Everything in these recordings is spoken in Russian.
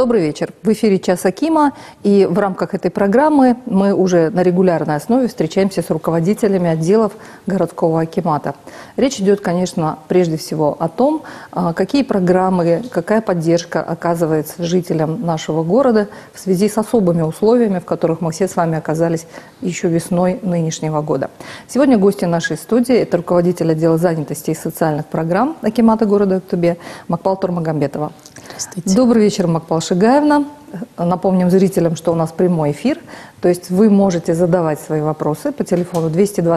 Добрый вечер. В эфире «Час Акима», и в рамках этой программы мы уже на регулярной основе встречаемся с руководителями отделов городского акимата. Речь идет, конечно, прежде всего о том, какие программы, какая поддержка оказывается жителям нашего города в связи с особыми условиями, в которых мы все с вами оказались еще весной нынешнего года. Сегодня гости нашей студии – это руководитель отдела занятости и социальных программ акимата города Актубе Макпал Турмагамбетова. Здравствуйте. Добрый вечер, Макпал Шигаевна. Напомним зрителям, что у нас прямой эфир, то есть вы можете задавать свои вопросы по телефону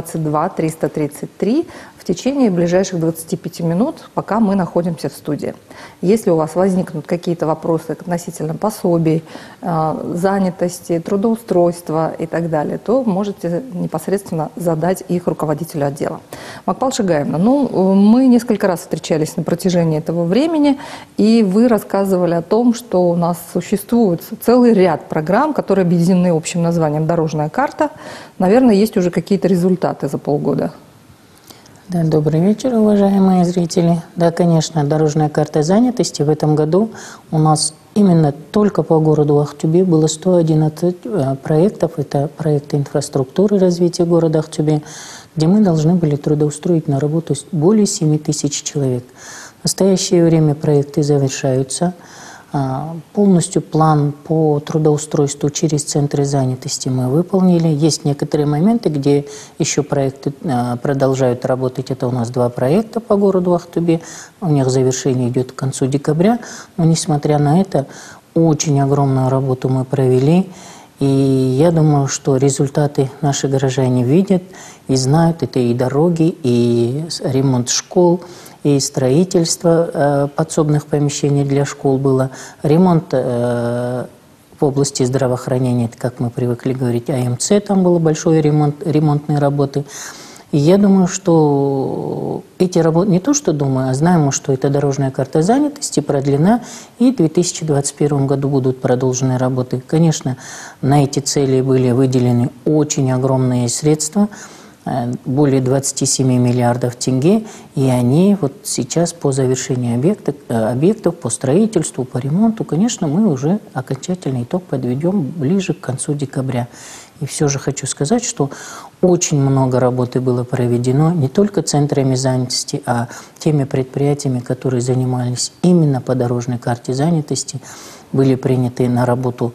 222-333 в течение ближайших 25 минут, пока мы находимся в студии. Если у вас возникнут какие-то вопросы относительно пособий, занятости, трудоустройства и так далее, то можете непосредственно задать их руководителю отдела. Макпал Шигаевна, мы несколько раз встречались на протяжении этого времени, и вы рассказывали о том, что у нас существует целый ряд программ, которые объединены общим названием «Дорожная карта». Наверное, есть уже какие-то результаты за полгода. Да, добрый вечер, уважаемые зрители. Да, конечно, дорожная карта занятости в этом году у нас именно только по городу Актубе было 111 проектов. Это проекты инфраструктуры развития города Актубе, где мы должны были трудоустроить на работу более 7 тысяч человек. В настоящее время проекты завершаются. Полностью план по трудоустройству через центры занятости мы выполнили. Есть некоторые моменты, где еще проекты продолжают работать. Это у нас 2 проекта по городу Актубе. У них завершение идет к концу декабря. Но несмотря на это, очень огромную работу мы провели. И я думаю, что результаты наши горожане видят и знают. Это и дороги, и ремонт школ, и строительство подсобных помещений для школ было, ремонт в области здравоохранения, это, как мы привыкли говорить, АМЦ, там было большое ремонтные работы. И я думаю, что эти работы, не то что думаю, а знаем, что эта дорожная карта занятости продлена, и в 2021 году будут продолжены работы. Конечно, на эти цели были выделены очень огромные средства, более 27 миллиардов тенге, и они вот сейчас по завершении объектов, по строительству, по ремонту, конечно, мы уже окончательный итог подведем ближе к концу декабря. И все же хочу сказать, что очень много работы было проведено не только центрами занятости, а теми предприятиями, которые занимались именно по дорожной карте занятости. Были приняты на работу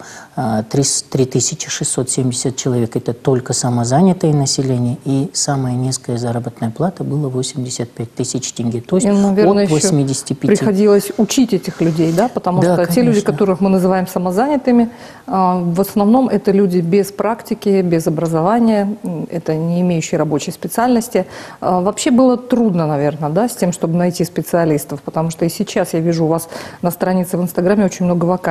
3670 человек. Это только самозанятое население. И самая низкая заработная плата была 85 тысяч тенге. То есть наверное, от 85. Приходилось учить этих людей, да? Потому что конечно. те люди, которых мы называем самозанятыми, в основном это люди без практики, без образования, это не имеющие рабочей специальности. Вообще было трудно, наверное, да, с тем, чтобы найти специалистов, потому что и сейчас я вижу у вас на странице в Инстаграме очень много вакансий.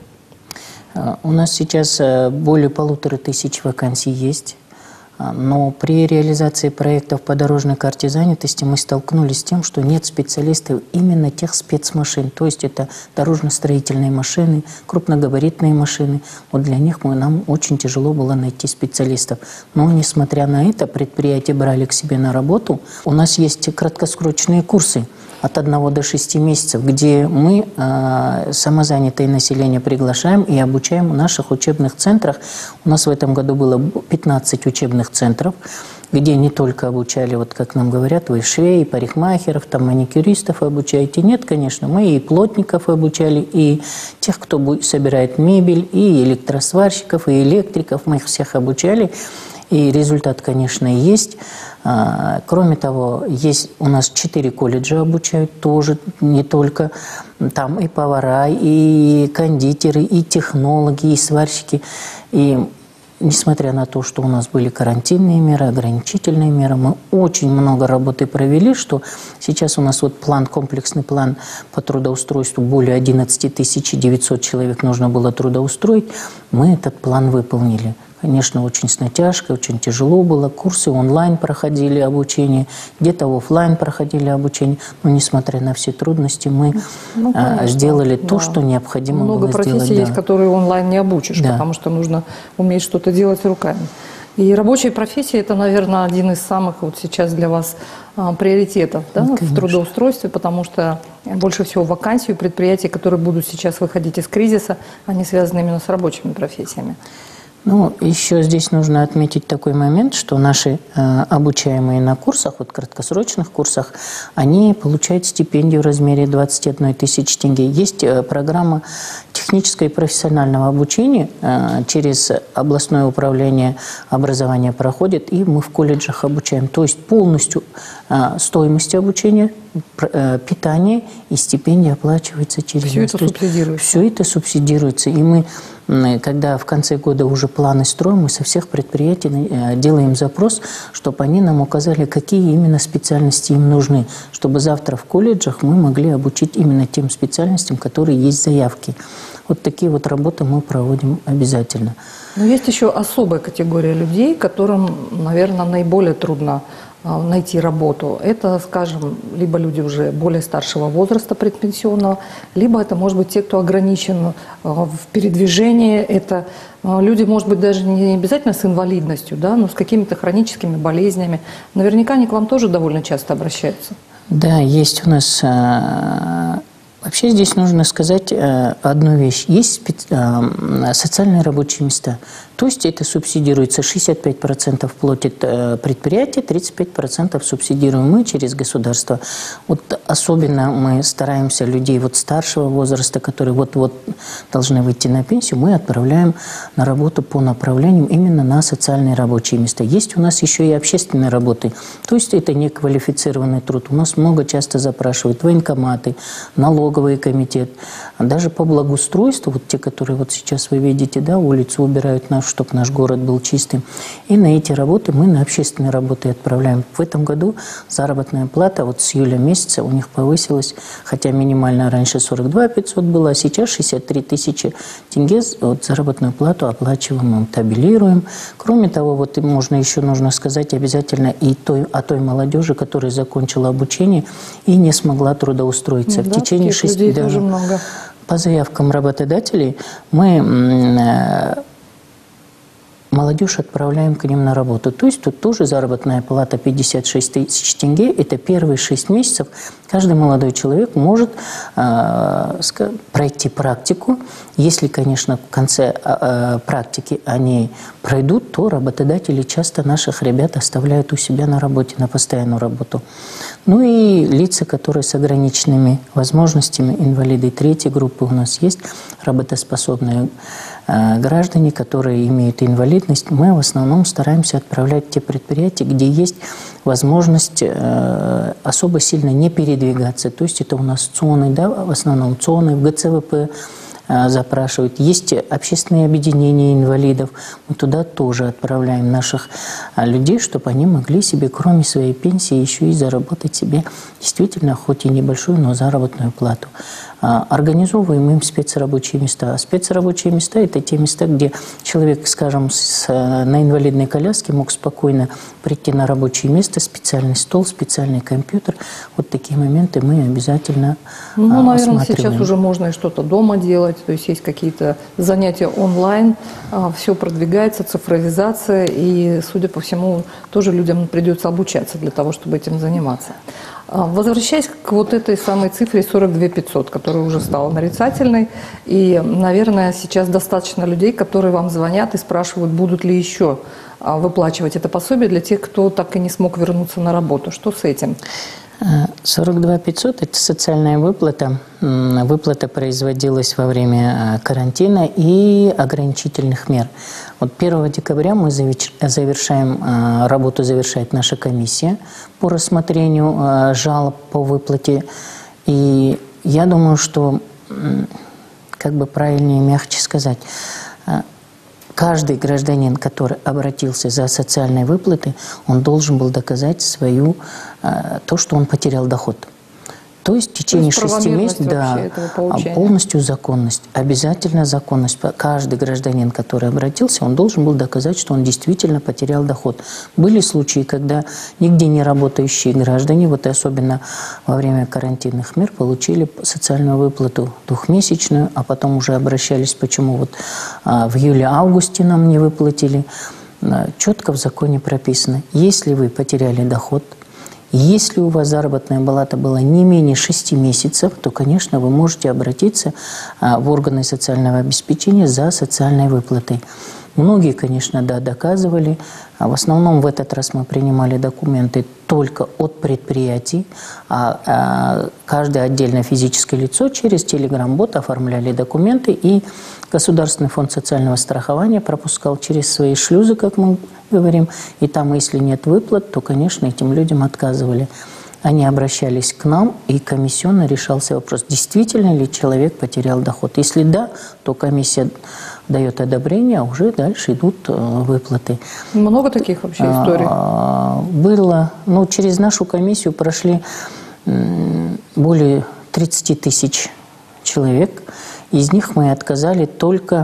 У нас сейчас более 1500 вакансий есть, но при реализации проектов по дорожной карте занятости мы столкнулись с тем, что нет специалистов именно тех спецмашин, то есть это дорожно-строительные машины, крупногабаритные машины. Вот для них нам очень тяжело было найти специалистов. Но несмотря на это, предприятия брали к себе на работу. У нас есть краткосрочные курсы от 1 до 6 месяцев, где мы самозанятое население приглашаем и обучаем в наших учебных центрах. У нас в этом году было 15 учебных центров, где не только обучали, вот как нам говорят, вы швей, парикмахеров, там маникюристов обучаете. Нет, конечно, мы и плотников обучали, и тех, кто собирает мебель, и электросварщиков, и электриков, мы их всех обучали. И результат, конечно, есть. Кроме того, есть у нас 4 колледжа обучают тоже, не только там и повара, и кондитеры, и технологи, и сварщики. И несмотря на то, что у нас были карантинные меры, ограничительные меры, мы очень много работы провели, что сейчас у нас вот комплексный план по трудоустройству, более 11 900 человек нужно было трудоустроить, мы этот план выполнили. Конечно, очень с натяжкой, очень тяжело было. Курсы онлайн проходили обучение, где-то офлайн проходили обучение. Но несмотря на все трудности, мы сделали то, что необходимо было сделать. Много профессий есть, которые онлайн не обучишь, потому что нужно уметь что-то делать руками. И рабочая профессия – это, наверное, один из самых вот сейчас для вас приоритетов, да, в трудоустройстве, потому что больше всего вакансий у предприятий, которые будут сейчас выходить из кризиса, они связаны именно с рабочими профессиями. Ну, еще здесь нужно отметить такой момент, что наши обучаемые на курсах, вот краткосрочных курсах, они получают стипендию в размере 21 тысячи тенге. Есть программа технического и профессионального обучения через областное управление образования проходит, и мы в колледжах обучаем. То есть полностью стоимость обучения, питание и стипендия оплачивается через Все это субсидируется? Все это субсидируется. И мы, когда в конце года уже планы строим, мы со всех предприятий делаем запрос, чтобы они нам указали, какие именно специальности им нужны, чтобы завтра в колледжах мы могли обучить именно тем специальностям, которые есть в заявке. Вот такие вот работы мы проводим обязательно. Но есть еще особая категория людей, которым, наверное, наиболее трудно найти работу. Это, скажем, либо люди уже более старшего возраста, предпенсионного, либо это, может быть, те, кто ограничен в передвижении. Это люди, может быть, даже не обязательно с инвалидностью, да, но с какими-то хроническими болезнями. Наверняка они к вам тоже довольно часто обращаются. Да, есть у нас... Вообще здесь нужно сказать одну вещь. Есть социальные рабочие места. То есть это субсидируется 65% платит предприятие, 35% субсидируем мы через государство. Вот особенно мы стараемся людей вот старшего возраста, которые вот-вот должны выйти на пенсию, мы отправляем на работу по направлениям именно на социальные рабочие места. Есть у нас еще и общественные работы. То есть это неквалифицированный труд. У нас много часто запрашивают военкоматы, налоговый комитет, даже по благоустройству, вот те, которые вот сейчас вы видите, да, улицу убирают нашу, чтобы наш город был чистым. И на эти работы мы на общественные работы отправляем. В этом году заработная плата вот с июля месяца у них повысилась, хотя минимально раньше 42 500 было, а сейчас 63 тысячи тенге вот заработную плату оплачиваем, мы табелируем. Кроме того, вот можно еще нужно сказать обязательно и о той молодежи, которая закончила обучение и не смогла трудоустроиться. Да, в течение 6 людей тоже много. По заявкам работодателей мы молодежь отправляем к ним на работу. То есть тут тоже заработная плата 56 тысяч тенге. Это первые 6 месяцев. Каждый молодой человек может пройти практику. Если, конечно, в конце практики они пройдут, то работодатели часто наших ребят оставляют у себя на работе, на постоянную работу. Ну и лица, которые с ограниченными возможностями, инвалиды 3-й группы у нас есть, работоспособные граждане, которые имеют инвалидность, мы в основном стараемся отправлять в те предприятия, где есть возможность особо сильно не передвигаться. То есть это у нас ЦОНы, да, в основном ЦОНы, в ГЦВП запрашивают. Есть общественные объединения инвалидов. Мы туда тоже отправляем наших людей, чтобы они могли себе, кроме своей пенсии, еще и заработать себе действительно, хоть и небольшую, но заработную плату. Организовываем им спецрабочие места. Спецрабочие места – это те места, где человек, скажем, на инвалидной коляске мог спокойно прийти на рабочее место, специальный стол, специальный компьютер. Вот такие моменты мы обязательно наверное, сейчас уже можно и что-то дома делать, то есть есть какие-то занятия онлайн, все продвигается, цифровизация, и, судя по всему, тоже людям придется обучаться для того, чтобы этим заниматься. Возвращаясь к вот этой самой цифре 42 500, которая уже стала нарицательной, и, наверное, сейчас достаточно людей, которые вам звонят и спрашивают, будут ли еще выплачивать это пособие для тех, кто так и не смог вернуться на работу. Что с этим? 42 500 – это социальная выплата. Выплата производилась во время карантина и ограничительных мер. Вот 1 декабря мы завершаем, работу завершает наша комиссия по рассмотрению жалоб по выплате. И я думаю, что, как бы правильнее и мягче сказать, каждый гражданин, который обратился за социальной выплатой, он должен был доказать то, что он потерял доход. То есть в течение 6 месяцев, да, полностью законность, обязательно законность. Каждый гражданин, который обратился, он должен был доказать, что он действительно потерял доход. Были случаи, когда нигде не работающие граждане, вот и особенно во время карантинных мер, получили социальную выплату двухмесячную, а потом уже обращались, почему вот в июле-августе нам не выплатили. четко в законе прописано, если вы потеряли доход, если у вас заработная плата была не менее 6 месяцев, то, конечно, вы можете обратиться в органы социального обеспечения за социальной выплатой. Многие, конечно, да, доказывали. В основном в этот раз мы принимали документы только от предприятий, а каждое отдельное физическое лицо через Telegram-бот оформляли документы, и Государственный фонд социального страхования пропускал через свои шлюзы, как мы говорим, и там, если нет выплат, то, конечно, этим людям отказывали. Они обращались к нам, и комиссионно решался вопрос, действительно ли человек потерял доход. Если да, то комиссия дает одобрение, а уже дальше идут выплаты. Много таких вообще историй? Было. Ну, через нашу комиссию прошли более 30 тысяч человек. Из них мы отказали только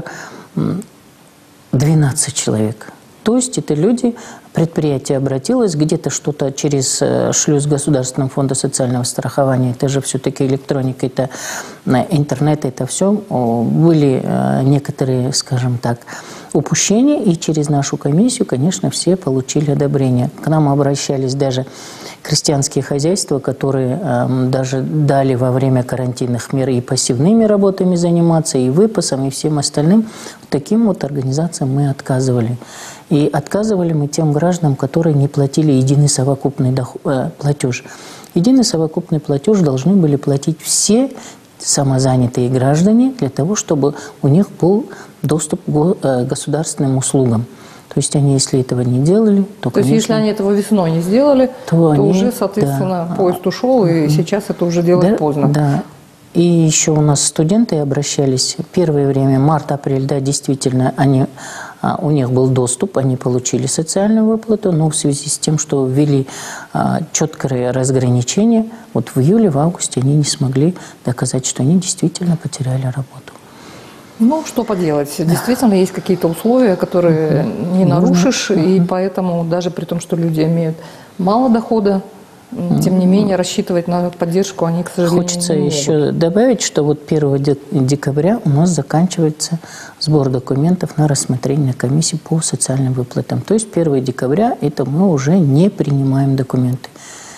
12 человек. То есть это люди, предприятие обратилось, где-то что-то через шлюз Государственного фонда социального страхования, это же все-таки электроника, это интернет, это все, были некоторые, скажем так, упущения, и через нашу комиссию, конечно, все получили одобрение. К нам обращались даже крестьянские хозяйства, которые даже дали во время карантинных мер и пассивными работами заниматься, и выпасом, и всем остальным. Таким вот организациям мы отказывали. И отказывали мы тем гражданам, которые не платили единый совокупный платеж. Единый совокупный платеж должны были платить все самозанятые граждане для того, чтобы у них был доступ к государственным услугам. То есть они, если этого не делали, то, конечно... есть, если они этого весной не сделали, то уже, соответственно, поезд ушел, и сейчас это уже делать поздно. Да. И еще у нас студенты обращались. Первое время, март-апрель, да, действительно, у них был доступ, они получили социальную выплату, но в связи с тем, что ввели четкое разграничение, вот в июле, в августе они не смогли доказать, что они действительно потеряли работу. Ну, что поделать. Действительно, есть какие-то условия, которые не нарушишь, и поэтому даже при том, что люди имеют мало дохода, тем не менее, рассчитывать на поддержку они, к сожалению, Хочется не могут. еще добавить, что вот 1 декабря у нас заканчивается сбор документов на рассмотрение комиссии по социальным выплатам. То есть 1 декабря это мы уже не принимаем документы.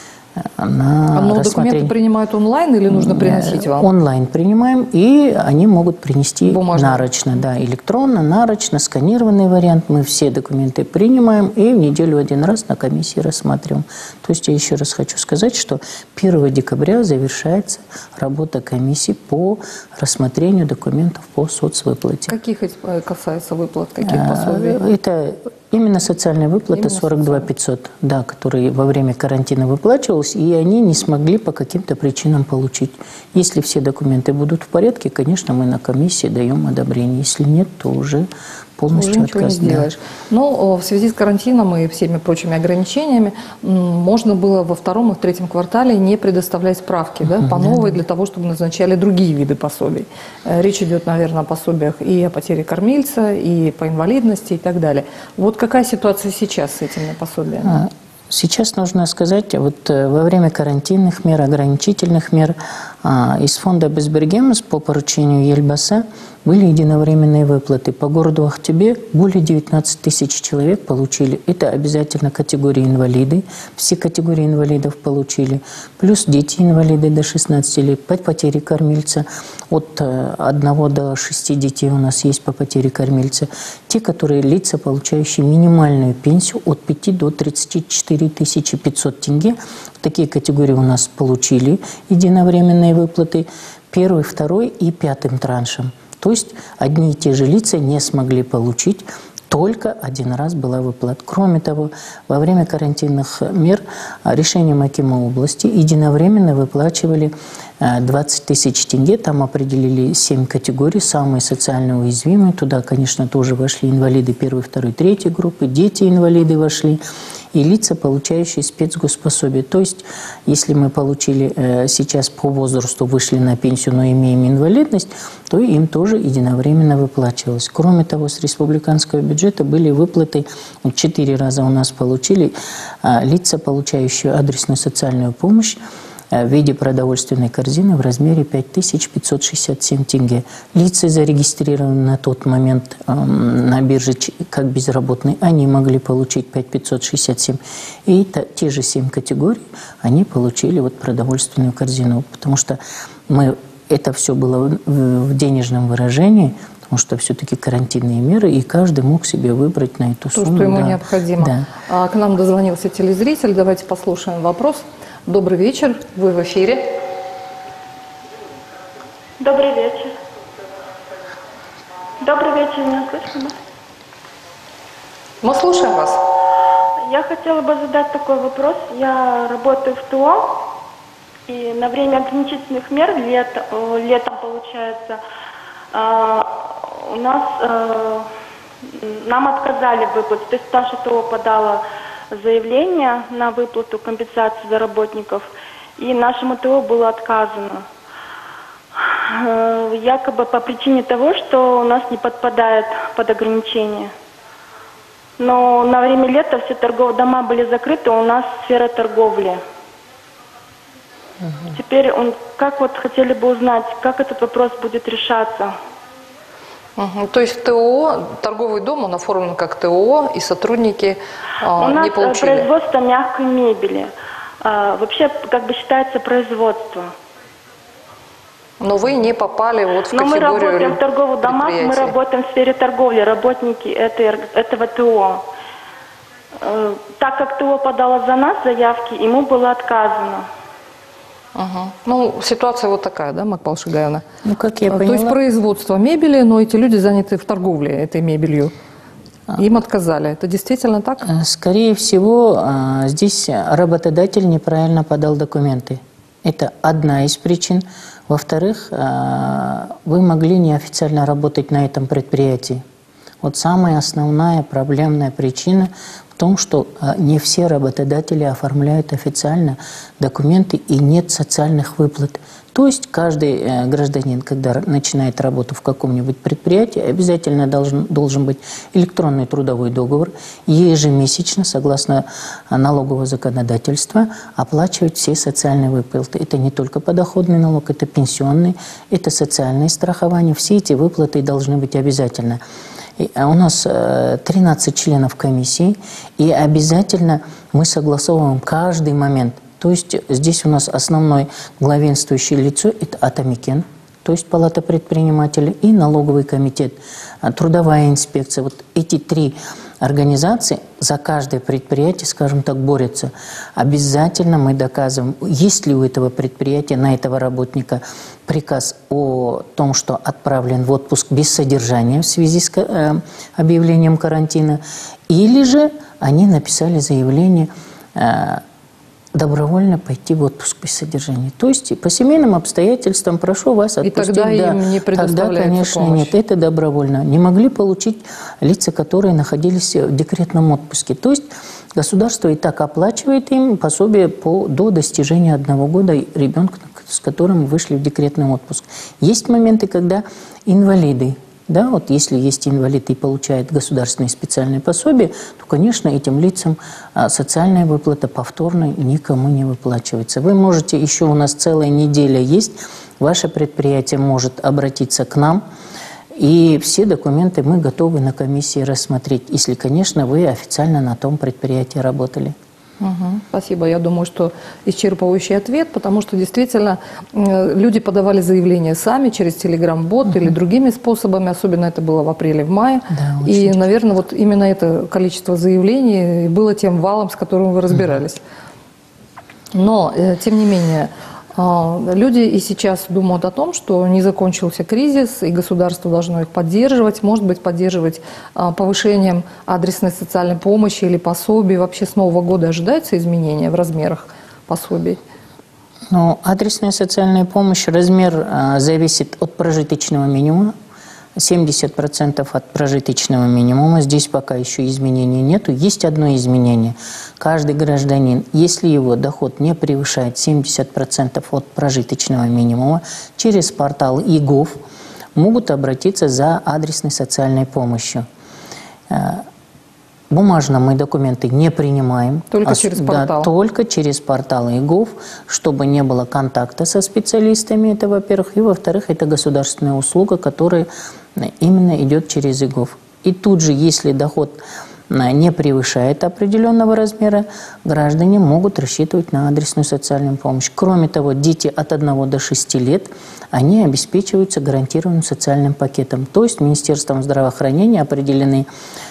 Но документы принимают онлайн или нужно приносить вам? Онлайн принимаем, и они могут принести бумажно. нарочно, да, электронно, нарочно, сканированный вариант. Мы все документы принимаем и в неделю один раз на комиссии рассматриваем. То есть я еще раз хочу сказать, что 1 декабря завершается работа комиссии по рассмотрению документов по соцвыплате. Каких касается выплат, каких пособий? Это именно социальная выплата 42 500, да, которые во время карантина выплачивалась, и они не смогли по каким-то причинам получить. Если все документы будут в порядке, конечно, мы на комиссии даем одобрение. Если нет, то уже полностью ничего отказ. не сделаешь. Но в связи с карантином и всеми прочими ограничениями можно было во 2-м и в 3-м квартале не предоставлять справки по новой для того, чтобы назначали другие виды пособий. Речь идет, наверное, о пособиях и о потере кормильца, и по инвалидности и так далее. Вот какая ситуация сейчас с этими пособиями? Сейчас нужно сказать, вот во время карантинных мер, ограничительных мер из фонда Безбергемс по поручению Ельбаса были единовременные выплаты. По городу Ахтубе более 19 тысяч человек получили. Это обязательно категории инвалиды. Все категории инвалидов получили. Плюс дети-инвалиды до 16 лет по потере кормильца. От 1 до 6 детей у нас есть по потере кормильца. Те, которые лица, получающие минимальную пенсию от 5 до 34 500 тенге. Такие категории у нас получили единовременные выплаты 1, 2 и 5 траншем. То есть одни и те же лица не смогли получить, только один раз была выплата. Кроме того, во время карантинных мер решением акима области единовременно выплачивали 20 тысяч тенге. Там определили 7 категорий, самые социально уязвимые. Туда, конечно, тоже вошли инвалиды 1, 2, 3 группы, дети-инвалиды вошли. И лица, получающие спецгоспособие. То есть, если мы получили сейчас по возрасту, вышли на пенсию, но имеем инвалидность, то им тоже единовременно выплачивалось. Кроме того, с республиканского бюджета были выплаты, 4 раза у нас получили лица, получающие адресную социальную помощь. в виде продовольственной корзины в размере 5567 тенге. Лица, зарегистрированные на тот момент на бирже как безработные, они могли получить 5567. И те же 7 категорий, они получили вот продовольственную корзину. Потому что это все было в денежном выражении, потому что все-таки карантинные меры, и каждый мог себе выбрать на эту сумму. То, что ему необходимо. Да. К нам дозвонился телезритель. Давайте послушаем вопрос. Добрый вечер. Вы в эфире. Добрый вечер. Добрый вечер, меня слышно? Мы слушаем вас. Я хотела бы задать такой вопрос. Я работаю в ТО, и на время ограничительных мер, летом получается, нам отказали в выплате. То есть наша ТО подала заявление на выплату компенсации за работников, и нашему ТО было отказано. Якобы по причине того, что у нас не подпадает под ограничения. Но на время лета все торговые дома были закрыты, у нас сфера торговли. Теперь хотели бы узнать, как этот вопрос будет решаться. То есть в ТО, торговый дом, он оформлен как ТО, и сотрудники не получили? У нас производство мягкой мебели. Вообще, считается производство. Но вы не попали в категорию. Но мы работаем в торговых домах, мы работаем в сфере торговли, работники этого ТО. Так как ТО подало за нас заявки, ему было отказано. Ситуация вот такая, да, Макпал Шигаевна? Как я поняла. То есть производство мебели, но эти люди заняты в торговле этой мебелью. Им отказали. Это действительно так? Скорее всего, здесь работодатель неправильно подал документы. Это одна из причин. Во-вторых, вы могли неофициально работать на этом предприятии. Вот самая основная проблемная причина в том, что не все работодатели оформляют официально документы и нет социальных выплат. То есть каждый гражданин, когда начинает работу в каком-нибудь предприятии, обязательно должен быть электронный трудовой договор, ежемесячно, согласно налогового законодательства, оплачивать все социальные выплаты. Это не только подоходный налог, это пенсионный, это социальное страхование. Все эти выплаты должны быть обязательно. У нас 13 членов комиссии, и обязательно мы согласовываем каждый момент. То есть здесь у нас основное главенствующее лицо – это Атамикен, то есть Палата предпринимателей, и налоговый комитет, трудовая инспекция. Вот эти три организации за каждое предприятие, скажем так, борются. Обязательно мы доказываем, есть ли у этого предприятия, на этого работника приказ о том, что отправлен в отпуск без содержания в связи с объявлением карантина, или же они написали заявление добровольно пойти в отпуск без содержания. То есть по семейным обстоятельствам прошу вас отпустить. И тогда им не предоставляется тогда, конечно, помощь. Нет, это добровольно. Не могли получить лица, которые находились в декретном отпуске. То есть государство и так оплачивает им пособие до достижения 1 года ребенка, с которым вышли в декретный отпуск. Есть моменты, когда инвалиды, да, вот если есть инвалид и получает государственные специальные пособия, то, конечно, этим лицам социальная выплата повторно никому не выплачивается. Вы можете, еще у нас целая неделя есть, ваше предприятие может обратиться к нам, и все документы мы готовы на комиссии рассмотреть, если, конечно, вы официально на том предприятии работали. Спасибо. Я думаю, что исчерпывающий ответ, потому что действительно люди подавали заявления сами через Telegram-бот или другими способами, особенно это было в апреле, в мае. Да, и, наверное, вот именно это количество заявлений было тем валом, с которым вы разбирались. Но, тем не менее, люди и сейчас думают о том, что не закончился кризис, и государство должно их поддерживать, может быть, поддерживать повышением адресной социальной помощи или пособий. Вообще с Нового года ожидаются изменения в размерах пособий? Ну, адресная социальная помощь, размер зависит от прожиточного минимума. 70% от прожиточного минимума. Здесь пока еще изменений нету. Есть одно изменение. Каждый гражданин, если его доход не превышает 70% от прожиточного минимума, через портал ИГОВ могут обратиться за адресной социальной помощью. Бумажно мы документы не принимаем. Только через портал? Да, только через портал ИГОВ, чтобы не было контакта со специалистами, это во-первых. И во-вторых, это государственная услуга, которая именно идет через ИГОВ. И тут же, если доход не превышает определенного размера, граждане могут рассчитывать на адресную социальную помощь. Кроме того, дети от 1 до 6 лет, они обеспечиваются гарантированным социальным пакетом. То есть Министерством здравоохранения определены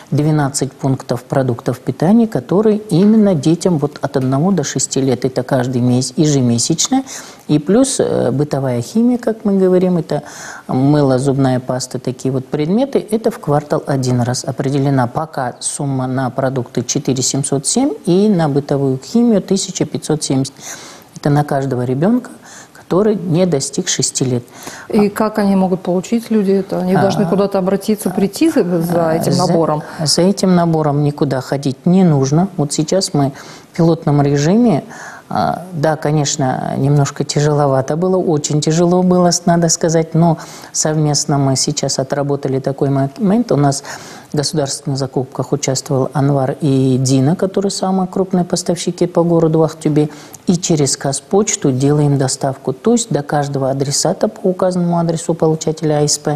12 пунктов продуктов питания, которые именно детям вот от 1 до 6 лет. Это каждый месяц, ежемесячно. И плюс бытовая химия, как мы говорим, это мыло, зубная паста, такие вот предметы, это в квартал 1 раз. Определена пока сумма на продукты 4707 и на бытовую химию 1570. Это на каждого ребенка, который не достиг 6 лет. И как они могут получить, люди это? Они должны куда-то обратиться, прийти за этим набором? За этим набором никуда ходить не нужно. Вот сейчас мы в пилотном режиме. Да, конечно, немножко тяжеловато было, очень тяжело было, надо сказать, но совместно мы сейчас отработали такой момент. У нас в государственных закупках участвовал Анвар и Дина, которые самые крупные поставщики по городу Ахтубе, и через Казпочту делаем доставку. То есть до каждого адресата по указанному адресу получателя АСП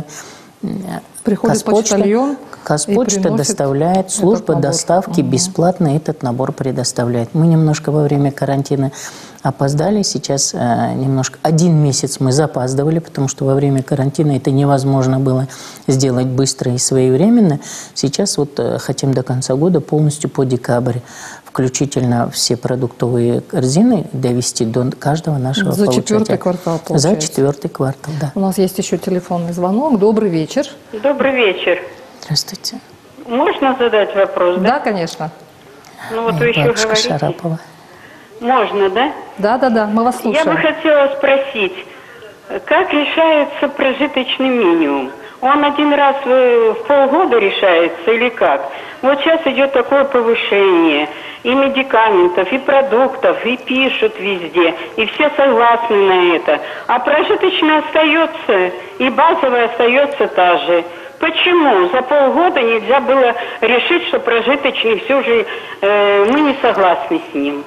приходит почтальон, Казпочта доставляет, служба доставки бесплатно этот набор предоставляет. Мы немножко во время карантина опоздали, сейчас немножко, 1 месяц мы запаздывали, потому что во время карантина это невозможно было сделать быстро и своевременно. Сейчас вот хотим до конца года полностью по декабрь включительно все продуктовые корзины довести до каждого нашего получателя. За 4-й квартал, получается. За 4-й квартал, да. У нас есть еще телефонный звонок. Добрый вечер. Добрый вечер. Здравствуйте. Можно задать вопрос, да? Да, конечно. Ну вот вы еще Бабушка говорите. Шарапова. Можно, да? Да, мы вас слушаем. Я бы хотела спросить, как решается прожиточный минимум? Он один раз в полгода решается или как? Вот сейчас идет такое повышение и медикаментов, и продуктов, и пишут везде, и все согласны на это. А прожиточный остается, и базовая остается та же. Почему за полгода нельзя было решить, что прожиточный все же мы не согласны с ним?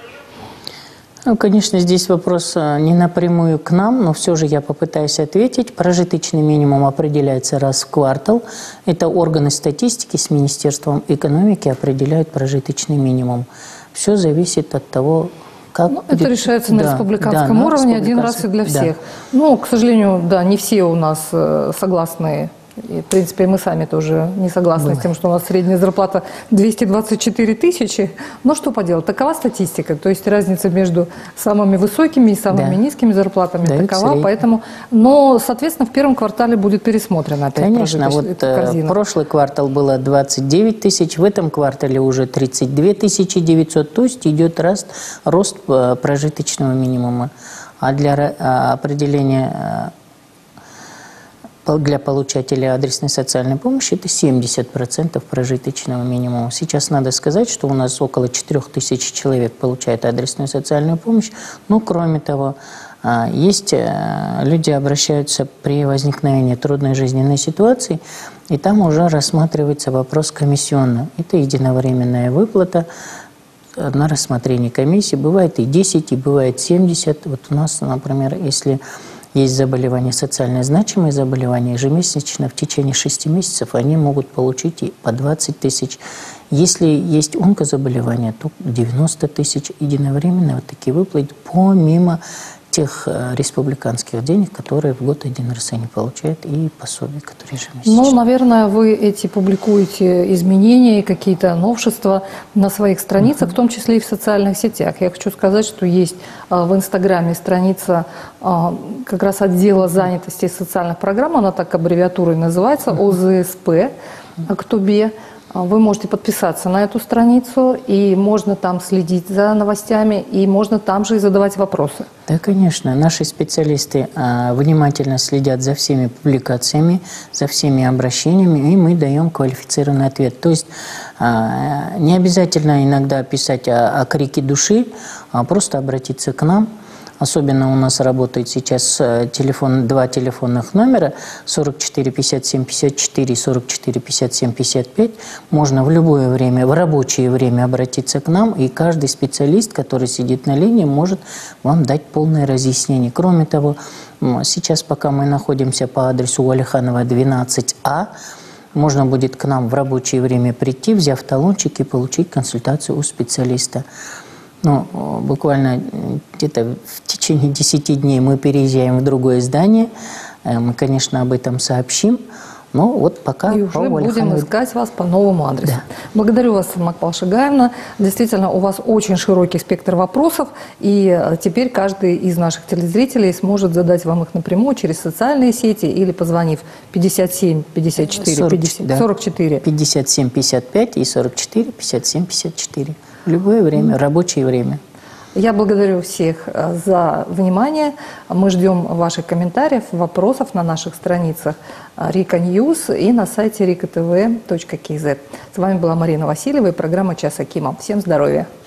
Ну, конечно, здесь вопрос не напрямую к нам, но все же я попытаюсь ответить. Прожиточный минимум определяется раз в квартал. Это органы статистики с Министерством экономики определяют прожиточный минимум. Все зависит от того, как... Это решается на республиканском уровне один раз и для всех. Но, к сожалению, не все у нас согласны. И, в принципе, мы сами тоже не согласны с тем, что у нас средняя зарплата 224 тысячи. Но что поделать, такова статистика. То есть разница между самыми высокими и самыми низкими зарплатами такова. Поэтому, но, соответственно, в первом квартале будет пересмотрена опять. Конечно, вот прошлый квартал было 29 тысяч, в этом квартале уже 32 900. То есть идет рост прожиточного минимума. А для определения... Для получателя адресной социальной помощи это 70% прожиточного минимума. Сейчас надо сказать, что у нас около 4000 человек получает адресную социальную помощь. Но кроме того, есть люди обращаются при возникновении трудной жизненной ситуации, и там уже рассматривается вопрос комиссионно. Это единовременная выплата на рассмотрение комиссии. Бывает и 10, и бывает 70. Вот у нас, например, если... Есть заболевания, социально значимые заболевания, ежемесячно в течение 6 месяцев они могут получить и по 20 тысяч. Если есть онкозаболевания, то 90 тысяч единовременно вот такие выплаты, помимо тех республиканских денег, которые в год один раз они получают, и пособия, которые ежемесячно. Ну, наверное, вы публикуете изменения и какие-то новшества на своих страницах, в том числе и в социальных сетях. Я хочу сказать, что есть в Инстаграме страница как раз отдела занятости и социальных программ, она так аббревиатурой называется, ОЗСП Ахтубе. Вы можете подписаться на эту страницу, и можно там следить за новостями, и можно там же и задавать вопросы. Да, конечно. Наши специалисты внимательно следят за всеми публикациями, за всеми обращениями, и мы даем квалифицированный ответ. То есть не обязательно иногда писать о крике души, а просто обратиться к нам. Особенно у нас работает сейчас два телефонных номера 44 57 54 и 44 57 55. Можно в любое время, в рабочее время обратиться к нам, и каждый специалист, который сидит на линии, может вам дать полное разъяснение. Кроме того, сейчас, пока мы находимся по адресу Уалиханова 12А, можно будет к нам в рабочее время прийти, взяв талончик и получить консультацию у специалиста. Но буквально где-то в течение 10 дней мы переезжаем в другое здание. Мы, конечно, об этом сообщим. Но вот пока и уже будем искать вас по новому адресу. Да. Благодарю вас, Макпал Шагаевна. Действительно, у вас очень широкий спектр вопросов, и теперь каждый из наших телезрителей сможет задать вам их напрямую через социальные сети или позвонив 57 54 44 57 55 и 44 57 54. В любое время, рабочее время. Я благодарю всех за внимание. Мы ждем ваших комментариев, вопросов на наших страницах Рика Ньюс и на сайте rikatv.kz. С вами была Марина Васильева и программа «Час Акима». Всем здоровья!